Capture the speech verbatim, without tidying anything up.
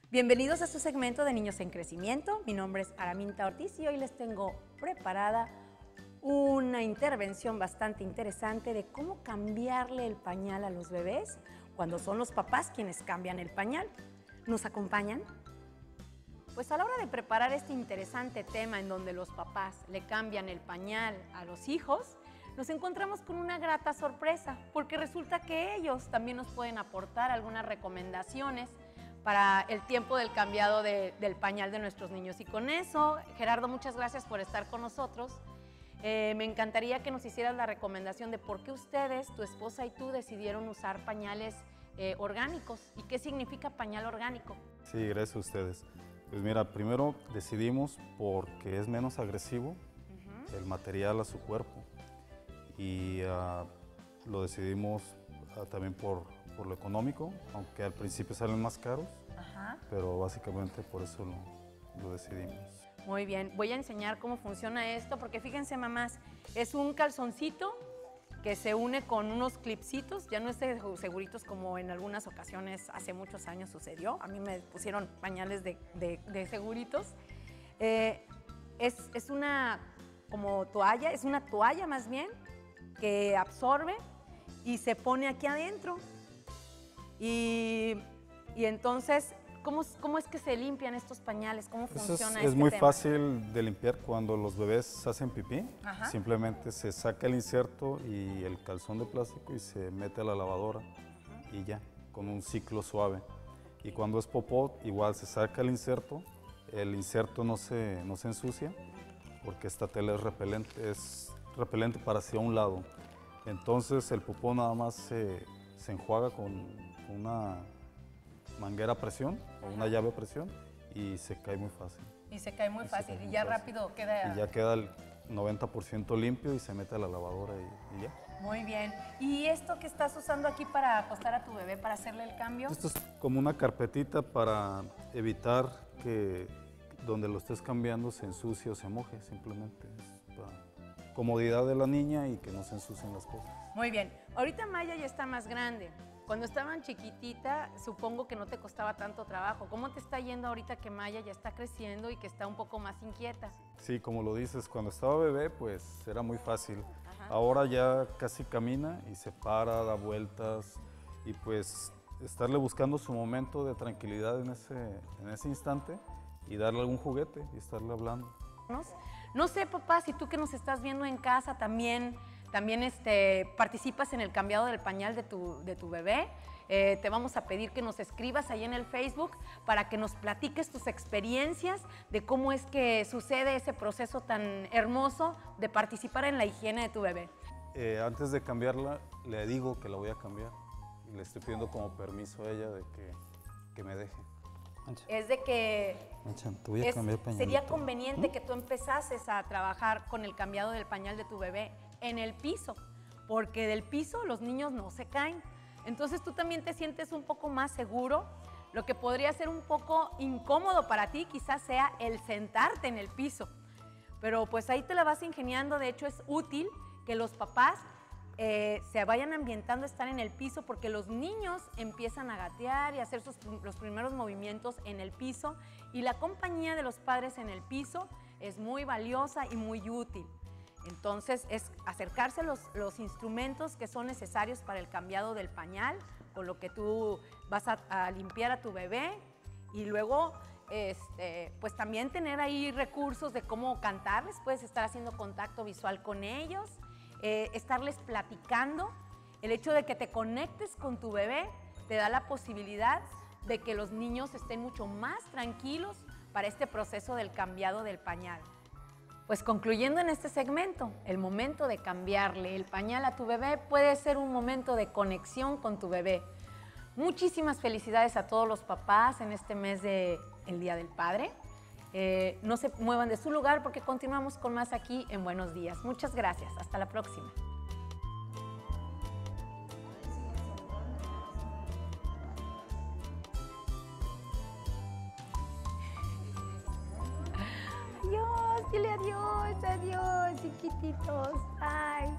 Bienvenidos a su segmento de Niños en Crecimiento. Mi nombre es Araminta Ortiz y hoy les tengo preparada una intervención bastante interesante de cómo cambiarle el pañal a los bebés cuando son los papás quienes cambian el pañal. ¿Nos acompañan? Pues a la hora de preparar este interesante tema en donde los papás le cambian el pañal a los hijos, nos encontramos con una grata sorpresa, porque resulta que ellos también nos pueden aportar algunas recomendaciones para el tiempo del cambiado de, del pañal de nuestros niños. Y con eso, Gerardo, muchas gracias por estar con nosotros. Eh, me encantaría que nos hicieras la recomendación de por qué ustedes, tu esposa y tú, decidieron usar pañales eh, orgánicos y qué significa pañal orgánico. Sí, gracias a ustedes. Pues mira, primero decidimos porque es menos agresivo uh-huh. el material a su cuerpo y uh, lo decidimos uh, también por, por lo económico, aunque al principio salen más caros, uh-huh. pero básicamente por eso lo, lo decidimos. Muy bien, voy a enseñar cómo funciona esto porque fíjense, mamás, es un calzoncito que se une con unos clipsitos, ya no es de seguritos como en algunas ocasiones hace muchos años sucedió. A mí me pusieron pañales de, de, de seguritos. Eh, es, es una como toalla, es una toalla más bien que absorbe y se pone aquí adentro. Y, y entonces, ¿cómo, ¿cómo es que se limpian estos pañales? ¿Cómo Eso funciona es, este es muy tema? fácil de limpiar cuando los bebés hacen pipí. Ajá. Simplemente se saca el inserto y el calzón de plástico y se mete a la lavadora. Ajá. Y ya, con un ciclo suave. Y cuando es popó, igual se saca el inserto. El inserto no se, no se ensucia porque esta tela es repelente, es repelente para hacia un lado. Entonces el popó nada más se, se enjuaga con una manguera a presión o una llave a presión y se cae muy fácil. Y se cae muy y fácil cae y muy ya fácil. rápido queda... Y ya queda el noventa por ciento limpio y se mete a la lavadora y, y ya. Muy bien. ¿Y esto que estás usando aquí para acostar a tu bebé, para hacerle el cambio? Esto es como una carpetita para evitar que donde lo estés cambiando se ensucie o se moje, simplemente. Es para comodidad de la niña y que no se ensucien las cosas. Muy bien. Ahorita Maya ya está más grande. Cuando estaban chiquitita, supongo que no te costaba tanto trabajo. ¿Cómo te está yendo ahorita que Maya ya está creciendo y que está un poco más inquieta? Sí, como lo dices, cuando estaba bebé, pues era muy fácil. Ajá. Ahora ya casi camina y se para, da vueltas y pues estarle buscando su momento de tranquilidad en ese, en ese instante y darle algún juguete y estarle hablando. No sé, papá, si tú que nos estás viendo en casa también... También este, participas en el cambiado del pañal de tu, de tu bebé. Eh, te vamos a pedir que nos escribas ahí en el Facebook para que nos platiques tus experiencias de cómo es que sucede ese proceso tan hermoso de participar en la higiene de tu bebé. Eh, antes de cambiarla, le digo que la voy a cambiar y le estoy pidiendo como permiso a ella de que, que me deje. Mancha. Es de que Mancha, te voy a es, cambiar pañal. Sería conveniente ¿Mm? que tú empezases a trabajar con el cambiado del pañal de tu bebé en el piso, porque del piso los niños no se caen. Entonces tú también te sientes un poco más seguro. Lo que podría ser un poco incómodo para ti quizás sea el sentarte en el piso, pero pues ahí te la vas ingeniando. De hecho es útil que los papás eh, se vayan ambientando a estar en el piso porque los niños empiezan a gatear y a hacer sus, los primeros movimientos en el piso y la compañía de los padres en el piso es muy valiosa y muy útil. Entonces es acercarse a los, los instrumentos que son necesarios para el cambiado del pañal, con lo que tú vas a, a limpiar a tu bebé y luego este, pues también tener ahí recursos de cómo cantarles, puedes estar haciendo contacto visual con ellos, eh, estarles platicando. El hecho de que te conectes con tu bebé te da la posibilidad de que los niños estén mucho más tranquilos para este proceso del cambiado del pañal. Pues concluyendo en este segmento, el momento de cambiarle el pañal a tu bebé puede ser un momento de conexión con tu bebé. Muchísimas felicidades a todos los papás en este mes del Día del Padre. Eh, no se muevan de su lugar porque continuamos con más aquí en Buenos Días. Muchas gracias. Hasta la próxima. Dile adiós, adiós, chiquititos. Ay.